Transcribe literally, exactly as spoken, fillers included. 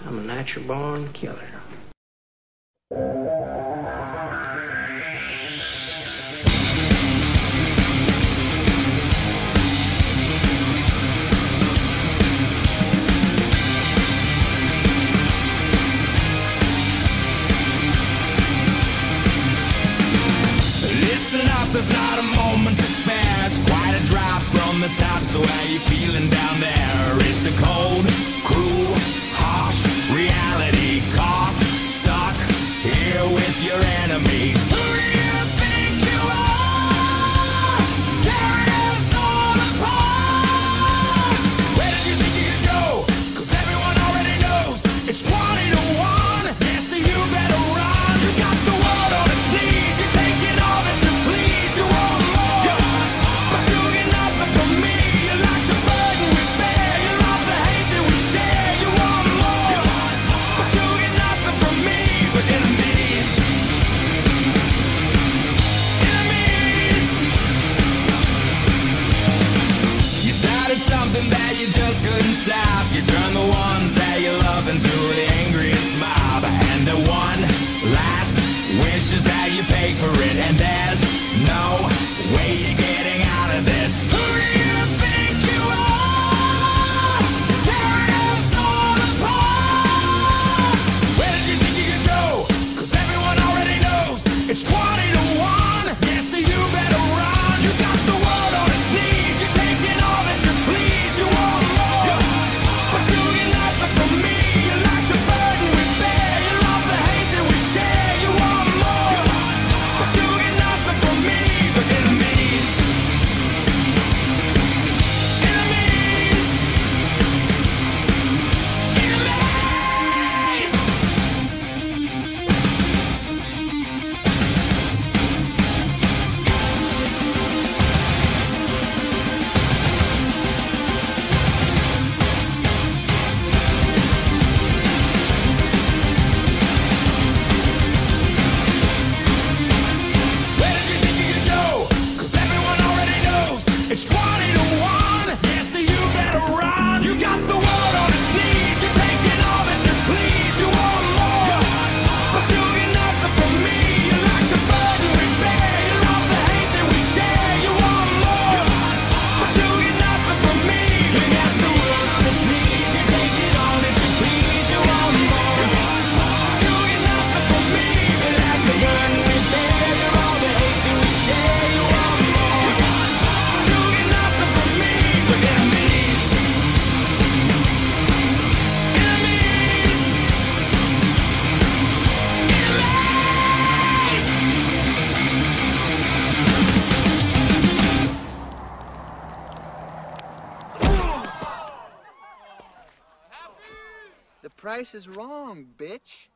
I'm a natural-born killer. Listen up, there's not a moment to spare. It's quite a drop from the top, so how you feeling down there? It's a cold, cruel, harsh reality. Caught, stuck here with your enemies. Who do you think you are? Tearing us all apart. Where did you think you could go? Cause everyone already knows it's twenty to one. Yeah, so you better run. You got the world on its knees. You're taking all that you please. You want more, but you get nothing from me. You like the burden we bear. You love the hate that we share. You want more, but you get nothing from me. But enemies, enemies. You started something that you just couldn't stop. You turned the ones that you love into the angriest mob. And the one last wish is that you pay for it. And there's no way you're getting out of this. Who do you think you are? Tearing us all apart. Where did you think you could go? Cause everyone already knows it's twenty to one. Yeah, so you better run. You got the world on its knees. You're taking all that you please. You want more, but you get nothing from me. You like the burden we bear. You love the hate that we share. You want more, but you get nothing from me. But enemies, enemies, enemies. Where did you think you could go? Cause everyone already knows it's twenty to one. Yeah, so you better run. You got the world on its knees. You're taking all that you please. You want more, but you get nothing from me. You like the burden we bear. You love the hate that we share. You want more, but you get nothing from me. You got the world on its knees. You're taking all that you please. You want more, you get nothing from me. You like the burden we bear. You love the hate that we share. You want more, you get nothing from me. But enemies, enemies, The price is wrong, bitch.